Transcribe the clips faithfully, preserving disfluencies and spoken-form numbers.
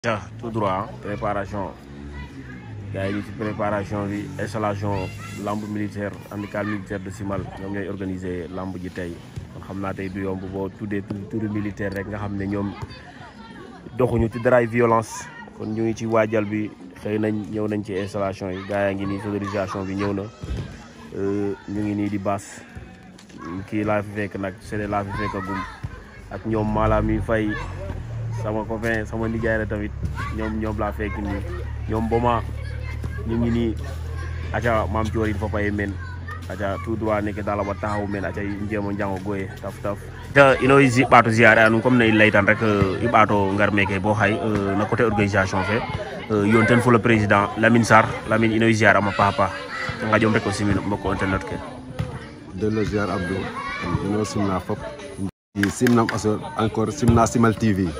Ja tout droit préparation gars yi ci préparation bi installation lamb militaire amical militaire de Simal ñoom ñooy organiser lamb ji tey kon xam naa tey du yomb boo tuddee turi militaire rek nga xam ne ñoom doxuñu ci daraay violence kon ñu ngi ci waajal bi xëy nañ ñëw nañ ci installation yi gars yaa ngi nii sonorisation bi ñëw na ñu ngi nii di baas kii laa fi fekk nag c'est laa fi fekk agum ak ñoom Mala mi fay sama copain sama nijaay la tamit ñoom ñoom laa fekk nii ñoom boma ñu ngi nii aca maam coorin fo paye men aca tout droit neke dala ba taxaw men aca njemo njango goye taf taf ta ino i ɓaato ziare anum comme ne i leytan rek i ɓaato ngar meke bo xay no côté organisation fe yoon ten fo le président Lamine Sarr Lamine ino i ziare ama paax a paax ngajom rek o simin mbokk internet ke delo ziar Abdou ino simna fop i simnam aso encore simna Simal T V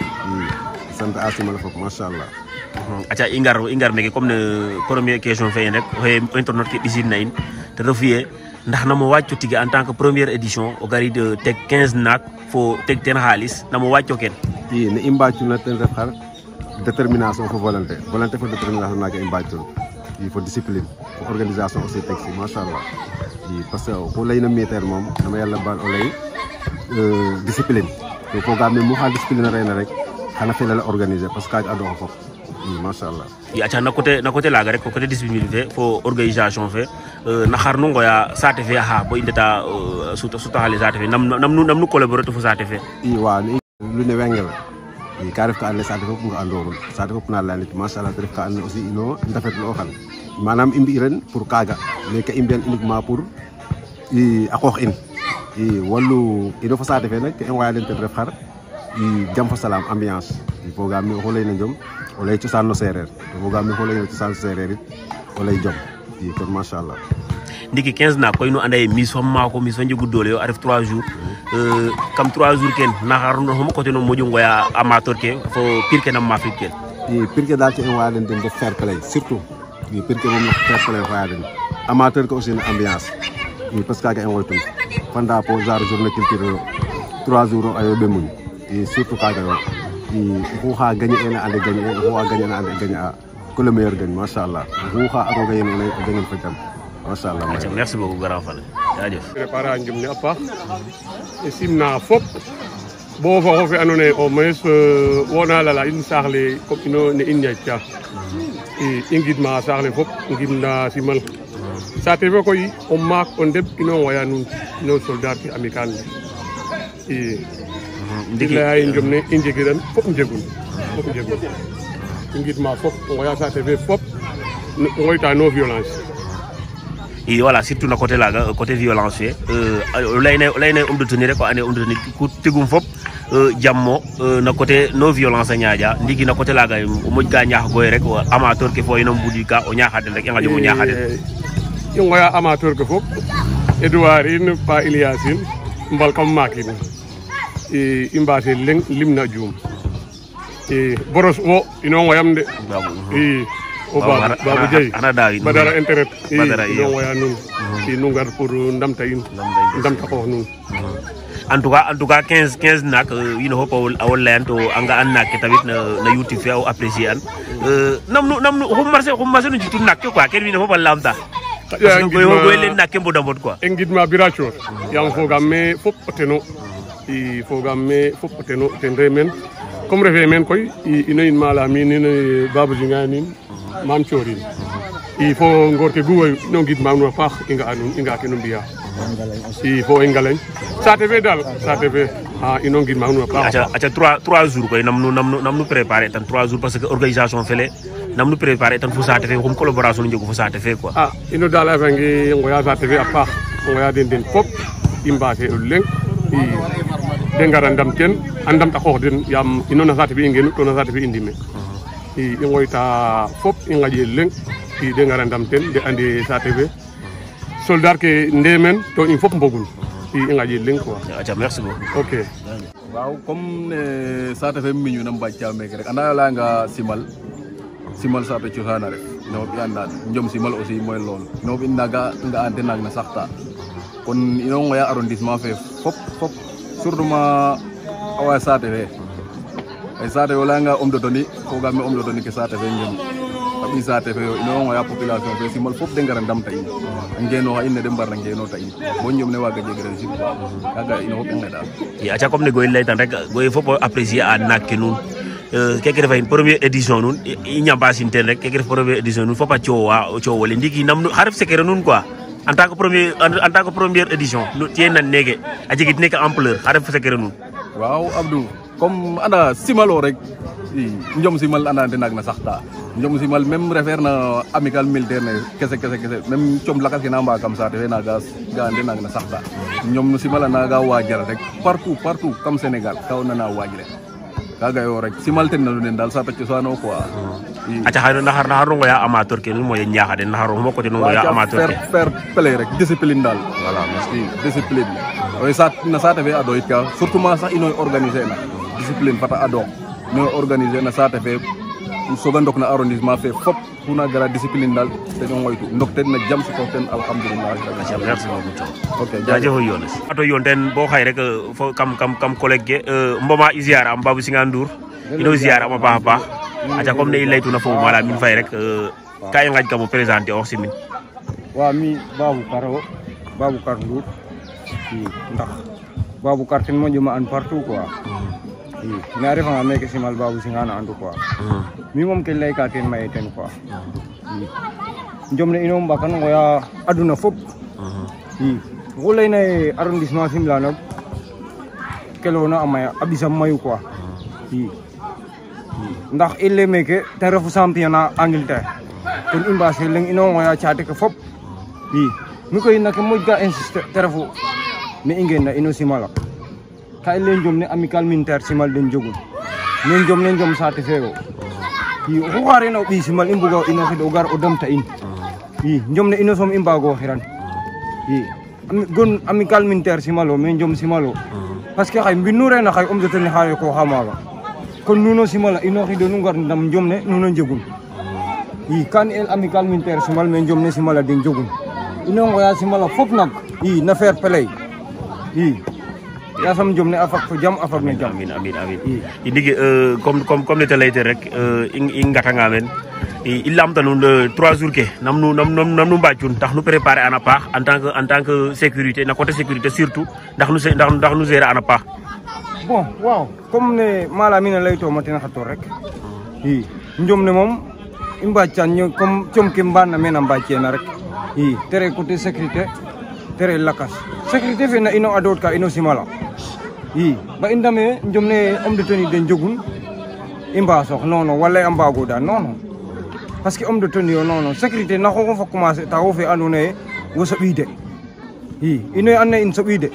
i sant a Simal fop machallah aca i ngar i ngar meke comme ne première question fe rek oxe internet ke ɓisid na in te refu ye ndax namo wacco tige en tant que première édition o garid teg quinze naak fo teg ten xaalis namo wacco ken i ne i mbacuna ten ref xar détermination fo volonté volonté fo détermination naga i mbacun i fo discipline fo organisation aussi teg si machallah i parce que oxu leyna militaire moom nama yàlla baal o ley discipline to fogaam ne mu xa discipline a reyna rek xana fela la organiser parce que kaaj andoxa fop i machallah i aca na côté na côté laga rek côté discipline fe fo organisation fe na xar nu ngoya saate fe axa bo i ndeta suta sutaxale saate fe nam nam nu collaborer fo saate fe i wa lu ne wengel i ka ref ka and naye saate fop nga andorun saate fop na leyanit machallah te ref ka and naye aussi ino ndafetlu o xan manam i mbi ren pour kaga mais ka i mbiyan uniquement pour i a qoox in i wallu ino fo saate fe nak ke i ngoya den ten ref xar i jam fo salam ambiance i fogaam ne oxu leyna njom o ley cosaan no seereer to fogaam ne oxu leyna cosaan seereer it o ley jom i kon machallah ndiki quinze naak koy nu anda ye mise fa maako mise fa njegu doole yo a ref trois jours kam trois jours ken naxar xoma côté no moƴo ngoya amateur ke fo pir ke nam mafrik ken i pir ke daal ke i ngoya den den def fair play surtout i pir ke moom no fair play xoya den amateur ke aussi no ambiance i parce que kaga i ngoytun fanda po genre journée culture trois jours ayo ɓemuñ i surtout kaga yo i oxu xa gagné ena ande gagné e oxu xa gagné na ande gagné a que le meilleur gagne machallah oxu xa roga yen ona o gangen fa jam machallah merci beaucoup grand Fane jaajëf préparer a njum ne a paax e simna fop bo fa xofe ando naye au moins wona lala in saax le comme ino ne in ñaƴta i ngidma saax le fop ngidna Simal saate fe koy o maak o ndeɓ ino ngoya nuun ino soldat ke amical ne i i leya ye njom ne i njegiran fop njegun fop njegun i ngidma fop ngoya saate fe fop ngoyta no violence i voilà surtout na côté laga côté violence fe o leyna o leyna homme de tenue rek o ande homme de tenue ku tigum fop jammo na côté no violence a ñaaƴa ndiki na côté laga o moƴ ka ñaax goye rek amateur ke fo ino mbudi ka o ñaaxa den rek i ngaƴong o ñaaxa den i ngoya amateur ke fop Edouard in Pa Iliasin mbal kam maakin i mbase leng limna juum i boros wo ino ngoyam de i o Babou Dieye Badara intérêt i ino ngoya nuun i nu ngar pour ndamta in ndamta qoox nuun en tout cas en tout cas quinze quinze naak wiin fop a wo leyan to a nga'an naak ke tamit na YouTube fe a wo apprécier an nam nu nam nu xum marché xum marché nu njitu naak ke quoi ken wiin fop a lamta parce que goy len naak ke mboda mbod quoi e ngidma Bira Thior yaam fogaam me fop o teno i fogaam me fop o teno ten re meen comme refe meen koy ino in Malami nin Babou Jinga nin Mame Thiorin i fo ngoor ke guwoy ino ngidma nuun a paax i nga'a nuun i nga'a ke nu mbiya i fo i Ngalagne saate fe daal saate fe ino ngidma nuun a paax aca trois trois jours koy nam nu nam nu préparer tan trois jours parce que organisation fele nam nu préparer tan fo saate fe xum collaboration njegu fo saate fe quoi a ino daal a refange ngoya saate fe a paax ngoya den den fop i mbase o leŋ i de ngara ndam ten a ndamta qoox den yaam ino na saate fe i ngenu to na saate fe i ndime i i ngoyta fop i ngaƴe leŋ i de ngara ndam ten de ande saate fe soldat ke ndemen to in fop mbogun i i ngaƴe leŋ quoi aca merci beaucoup ok waaw comme ne saate fe miñu na mbacca meke rek anda layanga Simal Simal saate cosaan a ref ino i andan njom Simal aussi mooy loolu ino i naga nga'an te naag na saxta kon ino ngoya arrondissement fe fop fop surtout ma awa saate fe ay saate yo layanga homme de tenue fogame homme de tenue ke saate fe ngenu a ɓi saate fe yo ino ngoya population fe simal fop de ngara ndamta in a ngenoxa in ne de mbarna ngenota in bo ñom ne waga jeg réussite kaga ino fop i ngeɗa i aca comme ne goy leytan rek goye fop apprécier a naak ke nuun keke refa in première édition nuun i ñambasin ten rek keke ref première édition nuun fop a coowa o coowole ndiki nam xa ref secret nuun quoi en tant que premier en tant que première édition tiye nan neke a jegit neke ampleur xa ref secret nuun waaw Abdou comme anda simalo rek i njom simal anda te naag na saxta njom simal même refaire na amical militaire ne kese kese kese même com lakas ke na mba kam saate fe naga ga ande naag na saxta njom simal naga waajal rek partout partout comme Sénégal ka o nana waaj rek kaga yo rek simal ten na lunen dal sata cosano quoi aca xay ndaxar ndaxar no ngoya amateur ke nuun moye ñaaxa den ndaxar mo côté no ngoya amateur ke fair play rek discipline dal voilà merci discipline oy sat na saate fe ado it ka surtout ma sax inoy organiser na discipline fata ado no organiser na saate fe soga ndok na arrondissement fe fop kuna gara discipline dal te no ngoytu ndok ten na jam support ten alhamdulillah aca merci beaucoup ok jaajëf Yones ato yon ten bo xay rek fo kam kam kam collègue ke mboma i ziar am Babou Singa Ndour ino ziar am a paax a paax aca comme ne i leytuna fo mala min fay rek ka i ngaƴ kamo présenter ox simin wa mi Baboucar o Baboucar Ndour i ndax Baboucar ten moƴuma an partout quoi i mais a refanga meke simal Babou Singa na andu quoi mi moom ke leyka ten maye ten quoi i njom ne ino mbakan ngoya aduna fop i oxu leyna ye arrondissement Fimela nak kelona a maya a ɓisam mayu quoi i ndax i ley meke ten refu championnat Angleterre ten i mbase leng ino ngoya caate ke fop i mi koy nake moƴka insister te refu me i ngeen na ino simala ka i ley njom ne amical militaire simal den jogun ne njom ne njom saate feyo i oxu xarena o ɓiy simal i mbuga inoxid o gar o damta in i njom ne ino soom i mbago xiran i gon amical militaire simalo mais njom simalo parce que xay mbinu rena xay om de tene xayo ko xa maaga kon nuno simala inoxido nu ngar ndam njom ne nuno njegun i kan el amical militaire simal mais njom ne simala den jogun ino ngoya simala fop nak i na fair play i yasam jom ne a fak fo jam a fak ne jam amin amin amin i ndiki comme comme comme ne te leyte rek i ngatanga men i lamta nuun trois jours ke nam nu nam nam nu mbacun ndax nu préparer an a paax en tant que en tant que sécurité na côté sécurité surtout ndax nu ndax ndax nu gérer an a paax bon waaw comme ne mala mina leytoma ten xator rek i njom ne moom i mbacan comme com ke mbana mena mbacena rek i tere côté sécurité tere lakas sécurité fe na ino adot ka ino simala i ba i ndame njom ne homme de tenue den jogun i mbasox non non wala a mbago da non non parce que homme de tenue yo non non sécurité na xoxo fa commencer ta wo fe andona ye wo soɓide i ino an na in soɓide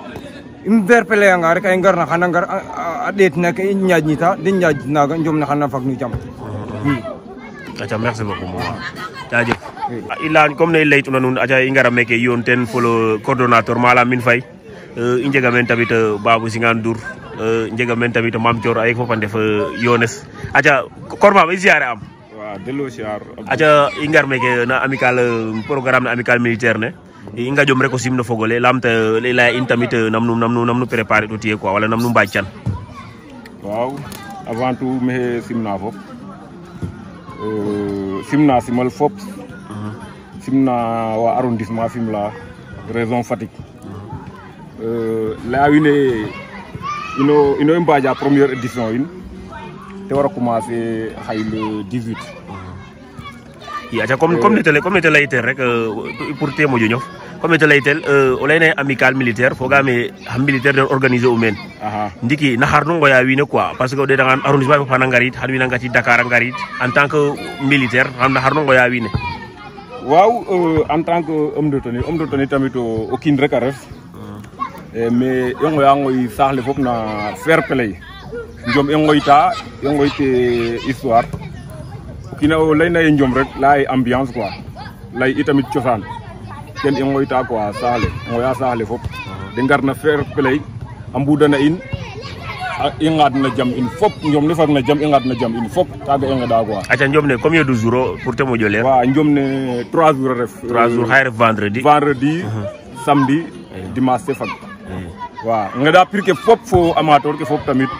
im verpele anga rek ay ngarna xana ngar a ɗeet na ke i ñaƴnita den ñaƴ naga njom ne xana fag nu jam i aca merci beaucoup mo jaajëf i leya comme ne i leytuna nuun aca i ngara meke yoon ten fo le coordonnateur mala min fay i njega men tamit Babou Singa Ndour njega men tamit Mame Thior a yeg fop a ndef Yones aca kor mam i ziare am waaw delloo siyaar aca i ngar meke na amical programme na amical militaire ne i ngajom rek o simno fogole lamta i leya in tamit nam nu nam nu nam nu préparer to tiye quoi wala nam nu mbaaj can waaw avant tout maxey simna fop simna simal fop simna wa arrondissement Fimela région Fatick leya wiin we ino ino i mbaja première édition in te wara commencer xay le dix-huit i aca comme comme ne te comme ne te leytel rek pour te moƴo ñof comme ne te leytel o leyna amical militaire fogame xam militaire den organiser u meen ndiki naxar nu ngoya wiin we quoi parce que o ɗetangan arrondissement fana ngarid xan wiin a ngati Dakar a ngarid en tant que militaire xam naxar nu ngoya wiin we waaw en tant que homme de tenue homme de tenue tamit o kiin rek a ref mais i ngoya ngoy saax le fop na fair play njom i ngoyta i ngoyte histoire o kiina o leyna ye njom rek leya ye ambiance quoi ley i tamit cosaan ten i ngoyta quoi saax le ngoya saax le fop de ngar na fair play a mbudana in i ngaad na jam in fop njom ne fag na jam i ngaad na jam in fop kaga i ngeɗa quoi aca njom ne combien de jours pour te moƴo leer waaw njom ne trois jours a ref trois jours xaye ref vendredi vendredi samedi dimanche te fag waaw ngeɗa prix ke fop fo amateur ke fop tamit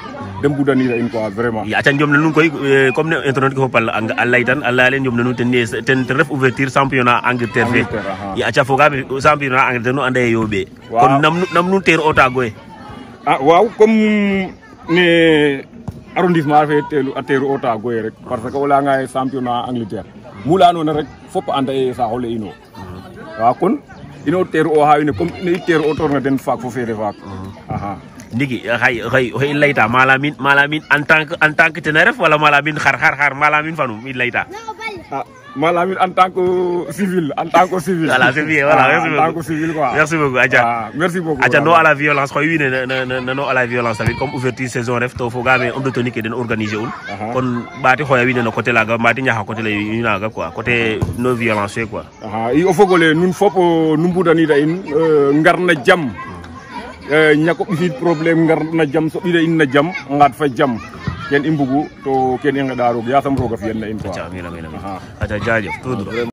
dem budanira in quoi vraiment ya aca jom nanun koy comme ne internet ko fopal a lay tan a leya len jom nanun ten ten ref ouverture championnat Angleterre fe ya aca fogame championnat Angleterre nu anda ye yooɓe kon nam nam nu teer ota goye ah waaw comme ne arrondissement fe teelu a teeru ota goye rek parce que o leyanga ye championnat Angleterre mu leya noona rek fop anda ye saaxo le ino waaw kon ino teeru oxa wiin we comme ne i teeru otorna den faak fo feede faak axa ndiki xay xay oxe i leyta malamin malamin en tant que en tant que ten ref wala malamin xar xar xar malamin fanum i leyta ah malamin en tant que civil en tant que civil voilà c'est bien voilà merci en tant que civil quoi merci beaucoup aja merci beaucoup aja no à la violence xoy wiine na no à la violence tamit comme ouverture saison ref to fogame homme de tonique den organiser un kon ɓaati xoya wiine no côté laga mbaati ñaxa côté le naga quoi côté no violence fe quoi aha i o fogole nun fop nu mbudanida in ngarna jam ñako ɓisid probléme ngarna jam so ɓida in na jam ngat fa jam ken i mbugu to ken i ngeɗa roog yasam roga fiyan na in quoi aca amina amina aca jajef tout droit